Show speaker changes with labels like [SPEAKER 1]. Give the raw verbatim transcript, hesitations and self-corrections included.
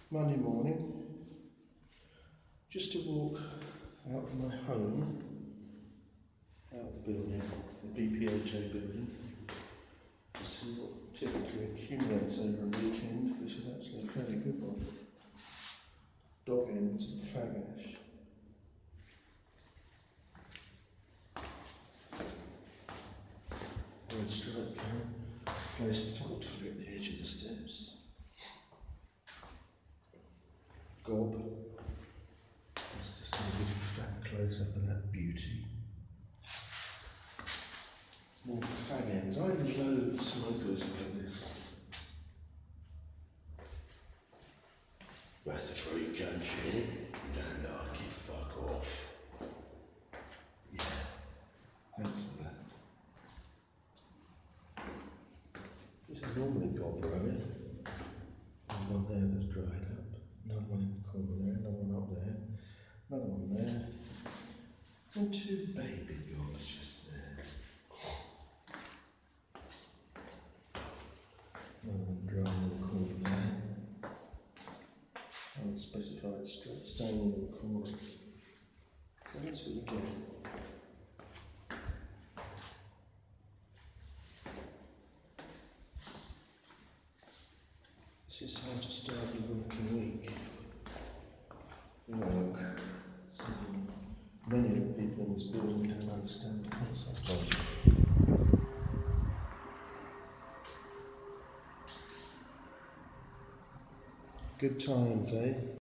[SPEAKER 1] Monday morning, just to walk out of my home, out of the building, the B P H A building, to see what typically accumulates over a weekend. This is actually a fairly good one. Dog ends and fag ash. Red stripe can, placed thoughtfully at the edge of the steps. Gob. Let's just do a bit of fat close up of that beauty. More fag ends. I loathe smokers like this. That's a free country, innit? You don't like it, fuck off. Yeah, thanks for that. This is normally gob growing. There's one there that's dried up. Another one in the corner there, another one up there, another one there, and two baby gobs just there. Another one drying in the corner there. Unspecified stain in the corner. So that's what you get. This is how to start your working week. Work. Something many of the people in this building can understand the concept of. Good times, eh?